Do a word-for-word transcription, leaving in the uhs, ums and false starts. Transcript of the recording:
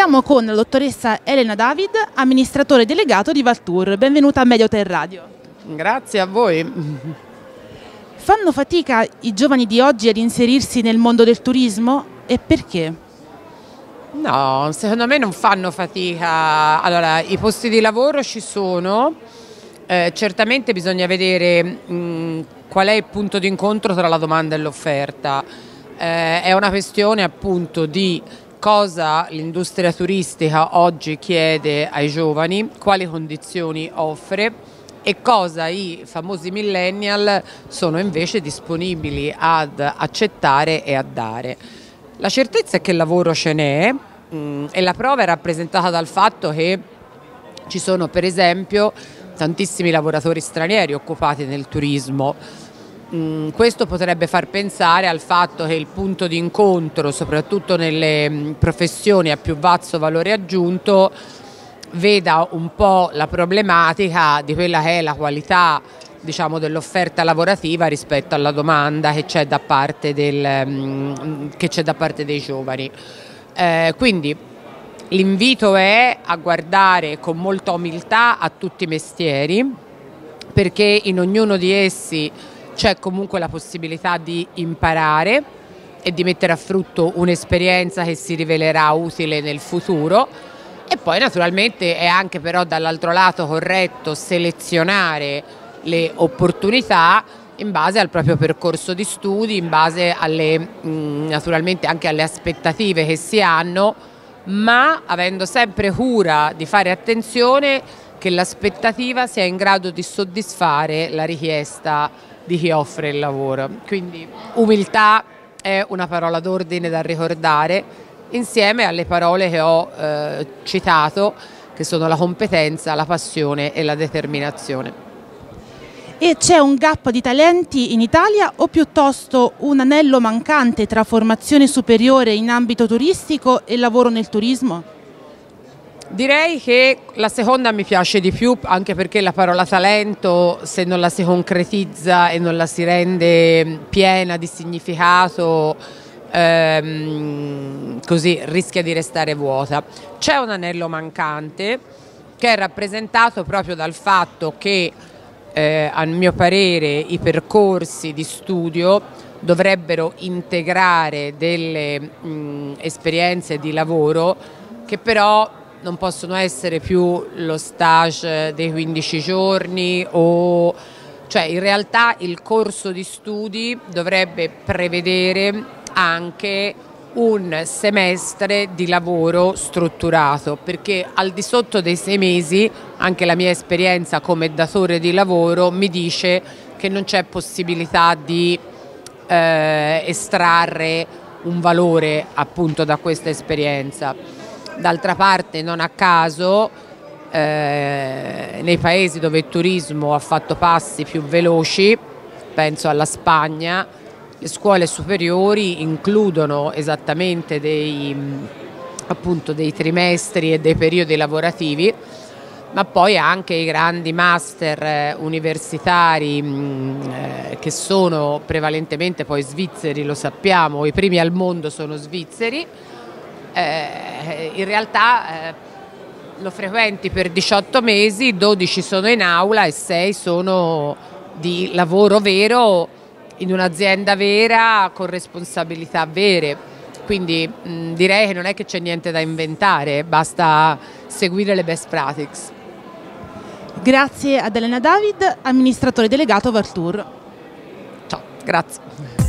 Siamo con la dottoressa Elena David, amministratore delegato di Valtour. Benvenuta a Media Hotel Radio. Grazie a voi. Fanno fatica i giovani di oggi ad inserirsi nel mondo del turismo e perché? No, secondo me non fanno fatica. Allora, i posti di lavoro ci sono, eh, certamente bisogna vedere mh, qual è il punto di incontro tra la domanda e l'offerta. Eh, è una questione appunto di cosa l'industria turistica oggi chiede ai giovani, quali condizioni offre e cosa i famosi millennial sono invece disponibili ad accettare e a dare. La certezza è che il lavoro ce n'è mh, e la prova è rappresentata dal fatto che ci sono per esempio tantissimi lavoratori stranieri occupati nel turismo. Mh, questo potrebbe far pensare al fatto che il punto di incontro, soprattutto nelle mh, professioni a più basso valore aggiunto, veda un po' la problematica di quella che è la qualità, diciamo, dell'offerta lavorativa rispetto alla domanda che c'è da parte del, mh, che c'è da parte dei giovani. Eh, quindi l'invito è a guardare con molta umiltà a tutti i mestieri, perché in ognuno di essi c'è comunque la possibilità di imparare e di mettere a frutto un'esperienza che si rivelerà utile nel futuro. E poi naturalmente è anche però dall'altro lato corretto selezionare le opportunità in base al proprio percorso di studi, in base alle, mh, naturalmente anche alle aspettative che si hanno, ma avendo sempre cura di fare attenzione che l'aspettativa sia in grado di soddisfare la richiesta di chi offre il lavoro. Quindi umiltà è una parola d'ordine da ricordare, insieme alle parole che ho eh, citato, che sono la competenza, la passione e la determinazione. E c'è un gap di talenti in Italia o piuttosto un anello mancante tra formazione superiore in ambito turistico e lavoro nel turismo? Direi che la seconda mi piace di più, anche perché la parola talento, se non la si concretizza e non la si rende piena di significato, ehm, così rischia di restare vuota. C'è un anello mancante che è rappresentato proprio dal fatto che eh, a mio parere i percorsi di studio dovrebbero integrare delle mh, esperienze di lavoro che però non possono essere più lo stage dei quindici giorni, o cioè in realtà il corso di studi dovrebbe prevedere anche un semestre di lavoro strutturato, perché al di sotto dei sei mesi anche la mia esperienza come datore di lavoro mi dice che non c'è possibilità di eh, estrarre un valore appunto da questa esperienza. D'altra parte non a caso eh, nei paesi dove il turismo ha fatto passi più veloci, penso alla Spagna, le scuole superiori includono esattamente dei, appunto, dei trimestri e dei periodi lavorativi, ma poi anche i grandi master universitari mh, eh, che sono prevalentemente poi svizzeri, lo sappiamo, i primi al mondo sono svizzeri. Eh, in realtà eh, lo frequenti per diciotto mesi, dodici sono in aula e sei sono di lavoro vero in un'azienda vera con responsabilità vere, quindi mh, direi che non è che c'è niente da inventare, basta seguire le best practices. Grazie ad Elena David, amministratore delegato Valtour. Ciao, grazie.